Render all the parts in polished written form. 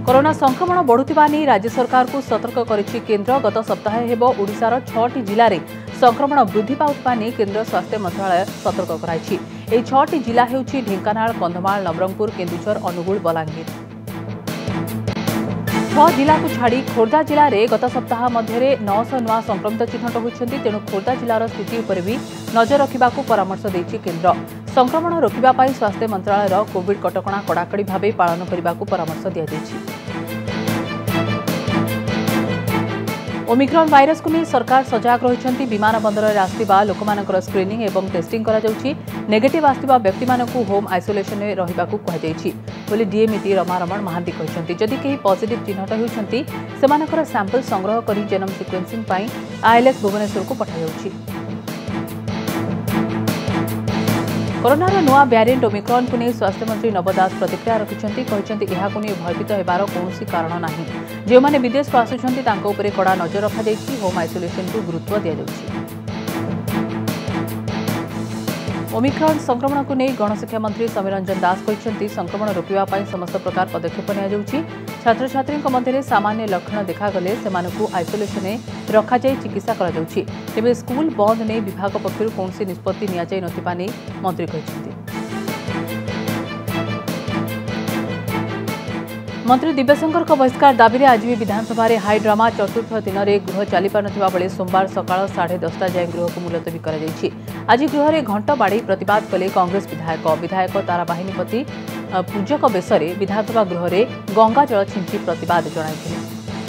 Corona संक्रमण बढ़ुवा नहीं राज्य सरकार को सतर्क करिछि केन्द्र। गत सप्ताह हेब ओडिशार 6टी जिले में संक्रमण वृद्धि पाउथबा नहीं केन्द्र स्वास्थ्य मंत्रालय सतर्क कराइछि। एही 6टी जिला हेउछि ढेंकानाल, कंधमाल, नवरंगपुर, केन्दुझर, अनुगुल, बलांगीर। 6 जिला को छाड़ी खोर्धा जिले में गत सप्ताह मध्य 900 नुआ संक्रमित चिन्हट होती। तेणु खोर्धा जिलार स्थिति उपर भी नजर रखा परामर्श देछि केन्द्र। संक्रमण रोकने स्वास्थ्य मंत्रालय कोविड कटकणा कड़ाकड़ी भाव पालन करने को परामर्श दिया। ओमिक्रॉन वायरस को नहीं सरकार सजग रही। विमान बंदर में आसवा लोक स्क्रीनिंग और टेस्टिंग नेगेटिव आसवा व्यक्ति होम आइसोलेशन में रहा कहुई डीएमईटी रमारमण महांती कहते। जदि कहीं पॉजिटिव चिन्हट होती से सैंपल संग्रह कर जेनोम सिक्वेंसिंग आईएलएस भुवनेश्वर को पठाई। कोरोनार नुआ वेरिएंट ओमिक्रॉन को नहीं स्वास्थ्य मंत्री नव दास प्रतिक्रिया रखिंट। कहते भयभीत होबार कौन कारण नहीं। जो मैंने विदेश को आसुंच कड़ा नजर रखा होम आइसोलेशन को गुरुत्व दि जाउछि। ओमिक्रॉन संक्रमण को नहीं गणशिक्षा मंत्री समीर रंजन दास कहते संक्रमण रोकने समस्त प्रकार पदक्षेप नि छात्र छात्री मध्य सामान्य लक्षण देखागले से आइसोलेशन में रखा चिकित्सा तेज स्कूल बंद नहीं विभाग पक्षर कौन निष्पत्ति नि मंत्री कहते। मंत्री दिव्यशंकर का बहिष्कार दाबी में आज भी विधानसभा रे हाई ड्रामा। चतुर्थ दिन में गृह चली पारुवा बेले सोमवार सकाळ 10:30 जाए गृह को मुलतवी कर। आज गृह में घंट बाड़ी प्रतिवाद कले कांग्रेस विधायक ताराबाहिनीपति पूजक बेश विधानसभा गृह में गंगाजल छिंची प्रतिवाद जणाइथिले।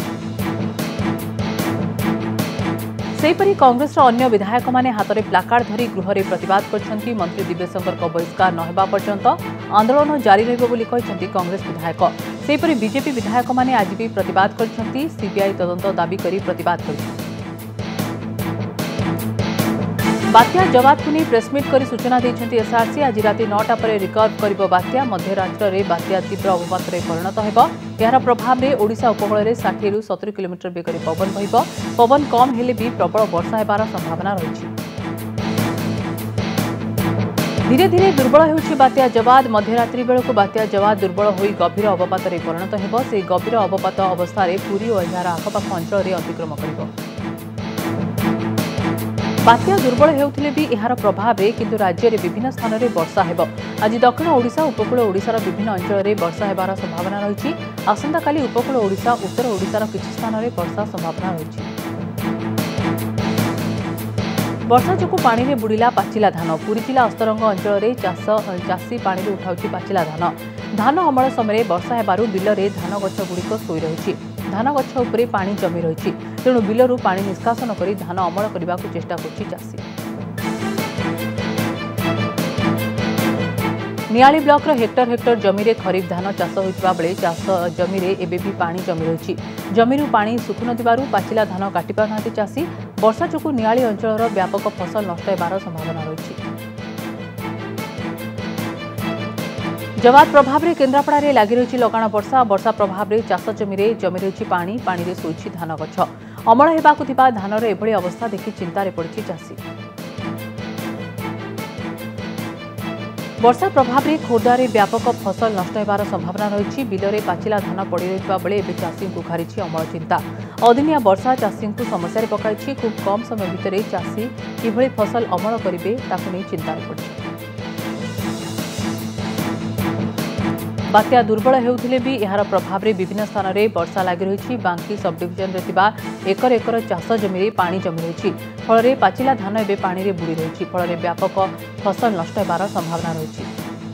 सेहीपरि कांग्रेस अन्य विधायक माने हाथ में प्लाकार्ड धरी गृह में प्रतिवाद करछंती। मंत्री दिव्यशंकर का बहिष्कार न हेबा पर्यंत आंदोलन जारी रहिबो बोली कहछंती कांग्रेस विधायक। सेहीपरि बीजेपी विधायक माने आज भी प्रतिवाद करछंती। सीबीआई तदंत दाबी करी प्रतिवाद करछंती। बात्या जवाद को नहीं प्रेसमिट कर सूचना देछंती एसआरसी। आज राति 9टा पर रिकवर करिबो बात्या। मध्यरात्र में बात्या तीव्र अवपात में परिणत हेबो। यार प्रभाव में ओडिशा उपकूल में 60 ରୁ 70 किलोमीटर बेगर पवन बहिबो। पवन कम हेले भी प्रबल वर्षा हेबार संभावना रही। धीरे धीरे दुर्बल होउछि बात्या जवाद। मध्यरात्रि बेलू बात्या जवाद दुर्बल होई गभीर अवपात में परिणत हेबो। से गभीर अवपात अवस्था पुरी और यार आखपाख अंचल में अतिक्रम करिबो। बात्या दुर्बल हेउथिले भी एहार प्रभाव किंतु राज्य में विभिन्न स्थान में वर्षा हेबो। आज दक्षिण ओडिशा उपकूल ओडिशार विभिन्न अंचल में वर्षा हेबार संभावना रही। आसंता काली उपकूल ओडिशा उत्तर ओडिशार किछि स्थान में वर्षा संभावना रही। वर्षा जो पानी में बुड़िला पाचिला धान। पुरी जिला अस्तरंग अंचल में चाषी पानी में उठाउछि पाचिला धान। धान अमल समय वर्षा हेबारु बिल में धान गछ गुड़िक सोई रही। धान गछ उपरे पानी जमी रही। तेणु बिलरू पानी निष्कासन कर धान अमल करने को चेष्टा करछि चाषी। नियाली ब्लॉक हेक्टर हेक्टर जमी रे खरीफ धान चाष होइतिबा बेले चाष जमी रे एबे भी पानी जमी रही। जमीरू पानी सुखु नथिबारु पाचिला धान काटि पारनांती चाषी। वर्षा जोगु नियाली अंचलर व्यापक फसल नष्ट हेबार संभावना रही। जवाद प्रभाव में केन्द्रापड़ा में लगी रही लगाण वर्षा। वर्षा प्रभाव में चाष जमी रही पानी में शोची धान गछ। अमल हेबाकु थिबा धानर एभली अवस्था देखि चिंतार पड़िछि चाषी। वर्षा प्रभाव में खोर्धा में व्यापक फसल नष्ट हेबार संभावना रही। बिल में पाचिला धान पड़ रही बेले एवं चाषी को घारी अमल चिंता। अदिनिया वर्षा चाषी को समस्या पकाई। खूब कम समय भितर चाषी किभली फसल अमल करेंगे ताकू नहीं चिंतार पड़िछि। बात्या दुर्बल हेउथिले भी यार प्रभाव में विभिन्न स्थान में वर्षा लगी रही। बांकी सब डिविजन में एकर एकर चाष जमी पानी जमी रही। फल पाचिला धान एवं पानी में बुड़ी रही। फल व्यापक फसल नष्ट होबार संभावना रही।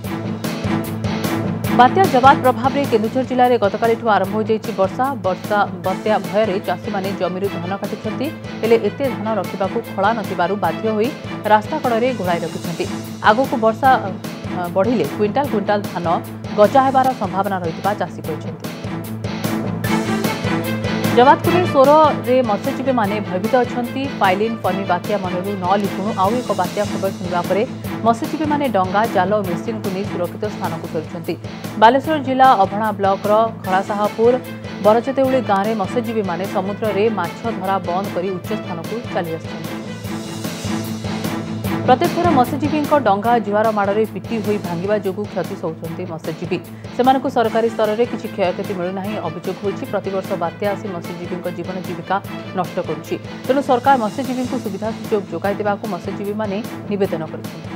बात्या जवाद प्रभाव में केन्दुझर जिले में गतकाली आरंभ हो जाइछि वर्षा। बात्या भय चाषी मैंने जमीरू धान काटिछंती। हेले एते धान रखा खला नथिबारु बाध्य होई रास्ता कड़े घोड़ाई रखिछंती। आगको वर्षा बढ़िले क्विंटाल क्विंटाल धान गजा हेबार संभावना रही चाषी कहते। जवाद को सोर रे मत्स्यजीवी माने भयभीत अछंती। फाइलिन फनी बात्या मनरू न लिखुणु आउ एक बात्या खबर सुनिबा परे मत्स्यजीवी माने डंगा जाल और मेसिन को नहीं सुरक्षित स्थान को फेरुछंती। बालेश्वर जिला अभणा ब्लॉक खड़ासाहापुर बरचतेउली गाँव में मत्स्यजीवी माने समुद्र में माछ धरा बंद कर उच्च स्थान को चली आसछंती। प्रत्येक थर मत्स्यजीवी डंगा जुआर माड़े पिटी हो भांगा जो क्षति सहते मत्स्यजीवी से सरकारी स्तर में किसी क्षयक्षति मिलूना अभियोग होती। प्रतिवर्ष बात्या आसी मत्स्यजीवी जीवन जीविका नष्ट करुच्ची। तेणु सरकार मत्स्यजीवी सुविधा सुजोग जोगाई देवाक मत्स्यजीवी माने निवेदन कर।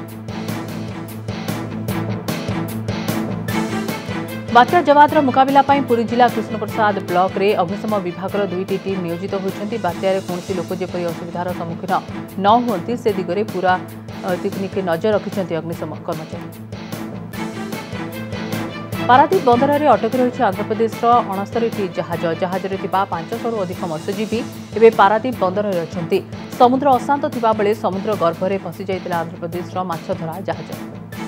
बात्या जवादर मुकाबला पुरी जिला कृष्णप्रसाद ब्लॉक रे अग्निशम विभाग दुईटी टीम नियोजित होती। बात्यार कौन लोक जपरी असुविधार सम्मुखीन न हुंती से दिगरे पूरा टेक्निक नजर रखिंट अग्निशम कर्मचारी। पारादीप बंदर में अटकी रही आंध्रप्रदेश 69टी जहाज। जहाज में 500 अधिक मत्स्यजीवी एवं पारादीप बंदर में अच्छा। समुद्र अशांत थिबा बेले समुद्र गर्भरे फसी जाइतिला आंध्रप्रदेश माछधरा जहाज।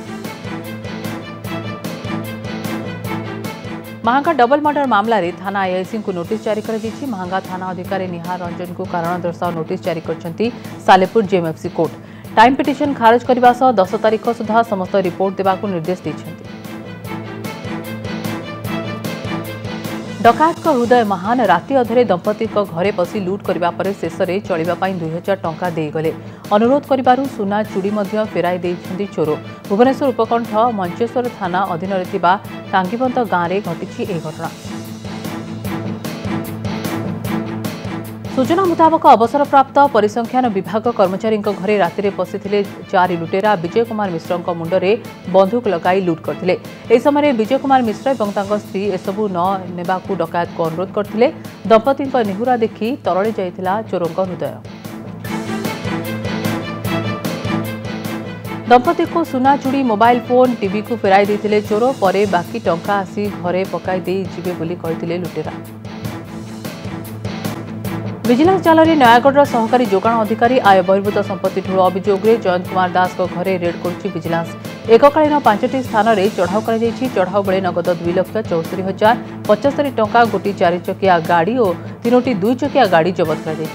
महांगा डबल मर्डर मामला रे थाना आईआईसी को नोटिस जारी कर दी। महांगा थाना अधिकारी निहार रंजन को कारण दर्शाओ नोटिस जारी करछंती Salepur JMFC court. Time petition खारिज करने सह 10 तारीख सुधा समस्त रिपोर्ट देवाक निर्देश देछंती। डकायत हृदय महान राति अधरे दंपति घरे पसी लुट करबा परे शेष में चलिबा पई 2000 टंका देगले। अनुरोध करिबारु सुना चूड़ी मध्य फेराई देइछंती चोर। भुवनेश्वर उपकंठ मंचेश्वर थाना अधीन रे थिबा टांगीबंत गाँव में घटी यह घटना। सूचना मुताबक अवसरप्राप्त परिसंख्यान विभाग कर्मचारी घरे राति पशिथिले 4 लुटेरा विजय कुमार मिश्र मुंडरे बंदूक लगाई लुट करथिले। एही समय विजय कुमार मिश्र और तांको स्त्री एसबू न नेबाकू डकायत को अनुरोध करथिले। दंपति निहुरा देखि तरळे जाइथिला चोरंक हृदय। दंपति को सुना चूड़ी मोबाइल फोन टीवी को फेराई देथिले चोर। परे बाकी टंका आसी घरे पकाई दे जीवे बोली कहिथिले लुटेरा। विजिलेंस जाल में नयागढ़ सहकारी जोगाण अधिकारी आय बहिर्भूत संपत्ति ठूल अभियोग में जयंत कुमार दास घरे रेड करुच्ची विजिलेंस। एककालीन 5टी स्थान में चढ़ाऊ कर चढ़ाऊ बेले नगद 2,74,075 टंका, गोटी 4 चकिया गाड़ी और 3टी 2 चकिया गाड़ी जबत कर।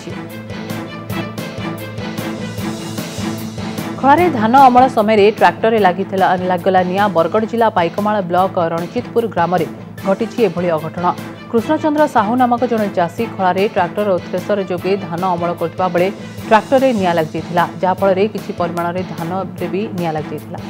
खଳାରେ धान अमल समय ट्रैक्टर लागला निया। बरगढ़ जिला पाइकमाल ब्लॉक रणजितपुर ग्राम में घटी एभली अघटन। कृष्णचंद्र साहू नामक जड़े चाषी खଳାରେ ट्रैक्टर और थ्रेसर जोगे धान अमल करथिबा बेले ट्रैक्टर में निया लग जाइथिला, जहाँफल किसी परिमाण में धान में भी निया लग जाइथिला।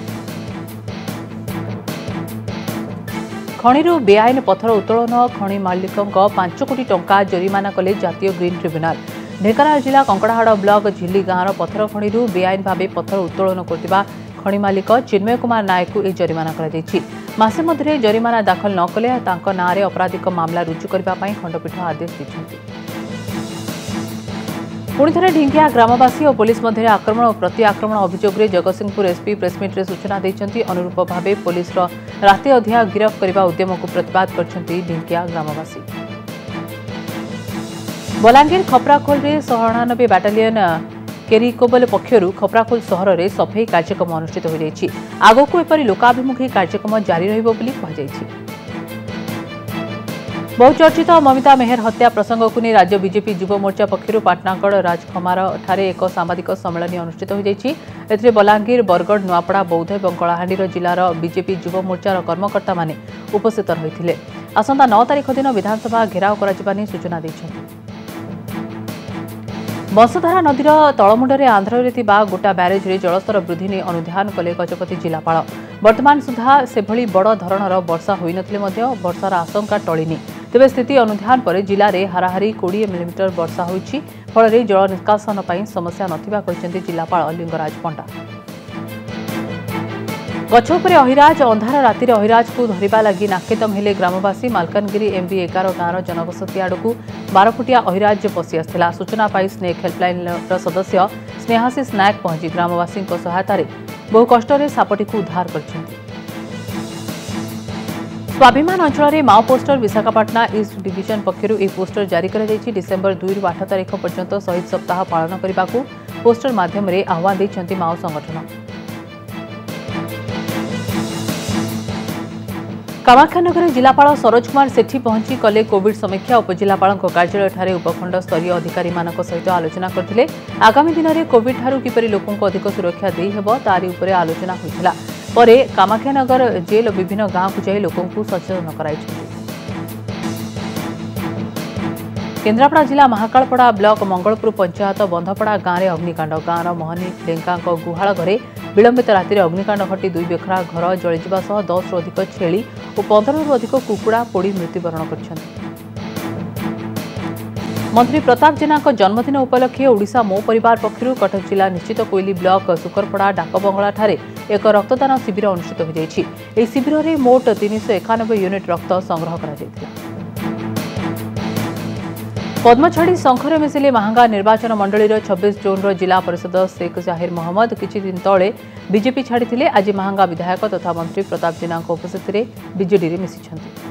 खणिरू बेआईन पत्थर उत्तोलन खनि मालिकों 5 कोटी टंका जरिमाना कले जातीय ग्रीन ट्रिब्यूनाल। ढेंकानाल जिला कंकड़ाहाड़ ब्लॉक झिल्ली गाँवर पत्थर खणिरू बेआईन भाव पत्थर उत्तोलन करथिबा खनि मालिक चिन्मय कुमार नायक को जरिमाना कर मासे मध्य जरिमाना दाखल न कले तांको नारे अपराधिक मामला रुजु करने खंडपीठ आदेश देछंती। पुणी थे ढिंकिया ग्रामवासी और पुलिस मध्य आक्रमण और प्रति आक्रमण अभियोग में जगतसिंहपुर एसपी प्रेसमिट रे सूचना देछंती। अनुरूप भाव पुलिस राति अधिया गिरफ करने उद्यम को प्रतिवाद करछंती ढिंकिया ग्रामवासी। बलांगीर खपराखोल में 99 बाटालियन केरिकोबल पक्षर खपराखोल सहर में सफाई कार्यक्रम अनुष्ठित हो जाएगी। आगक एपरी लोकाभिमुखी कार्यक्रम जारी रहिबो बोली कहाଯାଇଛି। बहुचर्चित ममिता मेहर हत्या प्रसंग को नहीं राज्य बीजेपी युव मोर्चा पक्षर पाटनागढ़ राजखमार ठारे एक साम्बादिक सम्मेलन अनुष्ठित हो जाएगी। बलांगीर बरगढ़ नुआपड़ा बौद्ध और कलाहांडीर जिलार बीजेपी युव मोर्चार कर्मकर्ता माने उपस्थित रही। आसंता 9 तारीख दिन विधानसभा घेराव कराଯିबा सूचना दैछन्ति। बंशधारा नदीर तलमुंडे आंध्र गोटा ब्यारेज रे जलस्तर वृद्धि नहीं अनुधान कले गजपति जिलापाल। वर्तमान सुधा से बड़ धरणर वर्षा होई नथिले मध्य वर्षार आशंका टळिनी। तेबे स्थिति अनुधान पर जिले में हाराहारी 20 मिलीमीटर वर्षा होईछि। फल जल निष्कासन पर समस्या नथिबा कहिसेंति जिलापाल लिंगराज पंडा। गछ उपर अहिराज अंधार राति अहिराज को धरवा लगी नाकेदम हेले ग्रामवासी। मालकानगिरी एमबी 11 गाँव जनबसती आड़क 12 फुटिया अहिराज पशि आसाला। सूचना पाई स्नेक हेल्पलाइन सदस्य स्नेहाशीष नायक पहुंची ग्रामवासी सहायतार बहु कष्ट सापटी को उद्धार कर। स्वाभिमान अंचल में Mao poster Visakhapatnam east division पक्षर यह पोस्टर जारी कर डिसेम्बर 2 ରୁ 8 तारीख पर्यंत शहीद सप्ताह पालन करने को पोस्टर माध्यम आह्वान देते माओ संगठन। कामाख्यानगर जिलापाल सरोज कुमार सेठी पहुंची कले कोविड समीक्षा। उपजिलापाल कार्यालय उपखंड स्तरीय अधिकारी सहित आलोचना करते। आगामी दिन में कोविड ठारू किपरि लोकों को अधिक सुरक्षा दे हेबो तारी उपरे आलोचना होइथिला। परे कामाख्यानगर जेल विभिन्न गाँव को जाई लोकों को सचेतन कराई। केन्द्रापड़ा जिला महाकालपड़ा ब्लॉक मंगलपुर पंचायत बंधपड़ा गाँव में अग्निकांड गाँवर मोहनी लेंका गुहाल घरे विलंबित राति अग्निकांड घटी 2 बेखरा घर जलिଯିवा सह 10 रु अधिक छेली और 15 रु अधिक कुकुड़ा पोड़ी मृत्युवरण कर मंत्री प्रताप जेना जन्मदिन उपलक्षे ओडिशा मो परिवार पक्षर कटक जिला निश्चित कोइली ब्लॉक सुकरपड़ा डाकबंगला ठारे एक रक्तदान शिविर अनुष्ठित हो जाइछि। एही शिविर में मोट 391 यूनिट रक्त संग्रह करा जायतिला। पद्मछाड़ी शंखरे मिसिले महांगा निर्वाचन मंडली 26 जोन जिला परिषद शेख जाहिर मोहम्मद किछि दिन तले बीजेपी छाड़ी आज महांगा विधायक तथा मंत्री प्रताप जेना उपस्थित में बीजेडी में मिसिछन्ति।